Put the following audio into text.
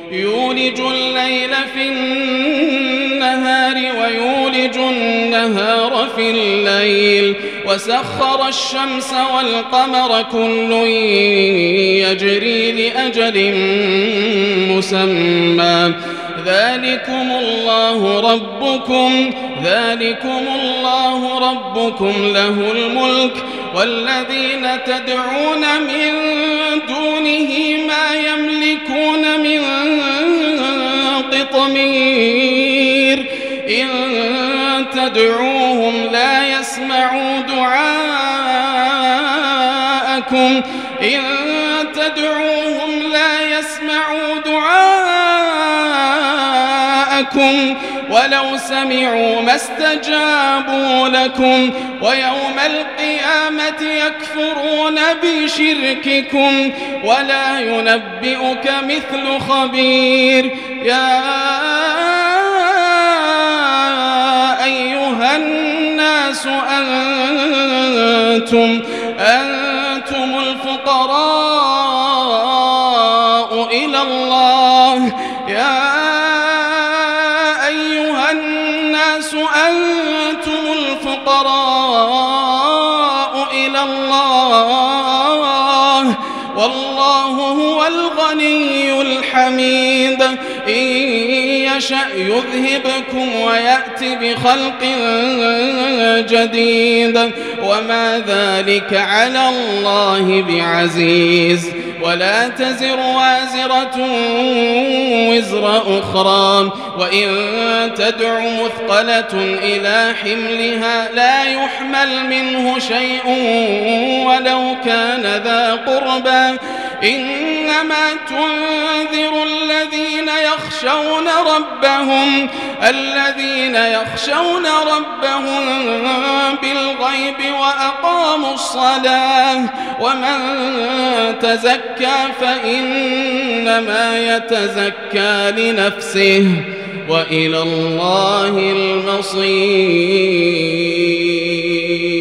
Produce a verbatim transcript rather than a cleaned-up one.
يولج الليل في النهار ويولج النهار في الليل وسخر الشمس والقمر كل يجري لأجل مسمى ذلكم الله ربكم ذلكم الله ربكم له الملك والذين تدعون من دونه ما يملكون من قطمير إن تدعوهم لا يسمعوا دعاءكم إن تدعوهم لا يسمعوا دعاءكم ولو سمعوا ما استجابوا لكم ويوم القيامة يكفرون بشرككم ولا ينبئك مثل خبير يا أيها الناس أنتم أنتم الفقراء إلى الله يا أنتم الفقراء إلى الله والله هو الغني الحميد إن يشأ يذهبكم ويأتي بخلق جديد وما ذلك على الله بعزيز ولا تزر وازرة وزر أخرى وإن تدع مثقلة إلى حملها لا يحمل منه شيء ولو كان ذا قربى إنما تنذر الذين يخشون ربهم الذين يخشون ربهم بالغيب وأقاموا الصلاة ومن تزكى فإنما يتزكى لنفسه وإلى الله المصير.